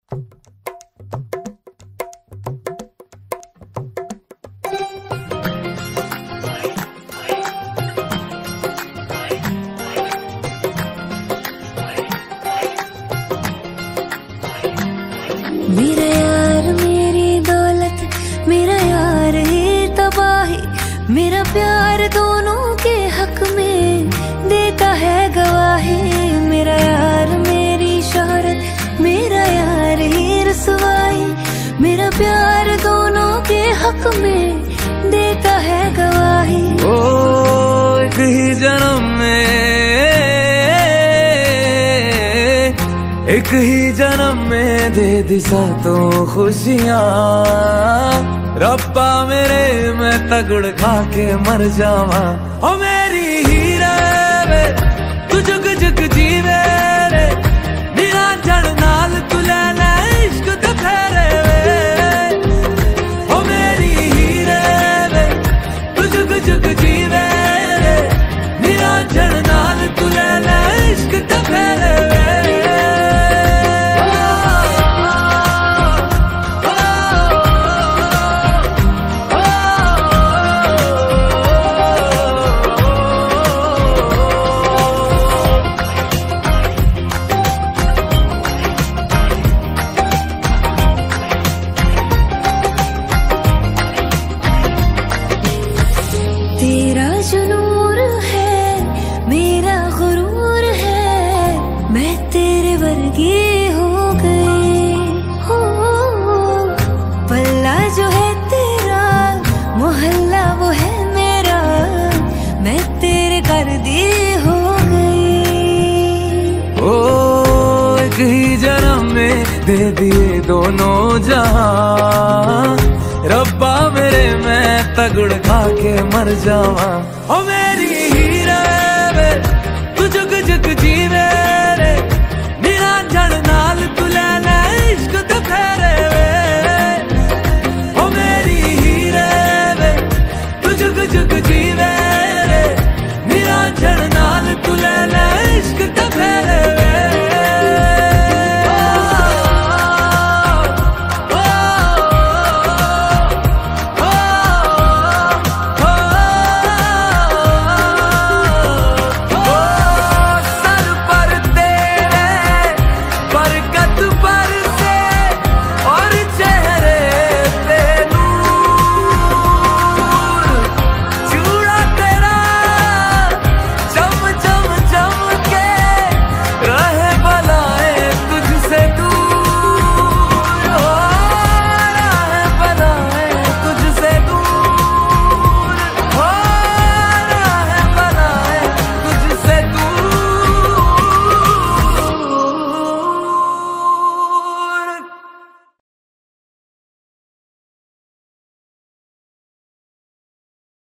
मेरा यार मेरी दौलत, मेरा यार ही तबाही, मेरा प्यार दोनों के हक में देता है गवाही। मेरा यार मेरी शोहरत, मेरा यार ही रसवाई, मेरा प्यार दोनों के हक में देता है गवाही। ओ एक ही जन्म में, एक ही जन्म में दे दी सातों खुशियाँ। रब्बा मेरे मैं तगड़ खा के मर जावा। ओ मेरी हीरे वे तू जुग जुग जीवे रे, निरा जड़ नाल तू लेना इश्क ते फेरे वे। ओ मेरी हीरे वे तू जुग जुग जीवे रे, निरा जड़ नाल तू लेना इश्क ते फेरे वे। तेरा जो नूर है मेरा गुरूर है, मैं तेरे वर्गी हो गई। हो पल्ला जो है तेरा, मोहल्ला वो है मेरा, मैं तेरे कर दी हो गई। ओ एक ही जन्म में दे दिए दोनों जहां। रब्बा मेरे मैं तगड़ खा के मर जावा। ओ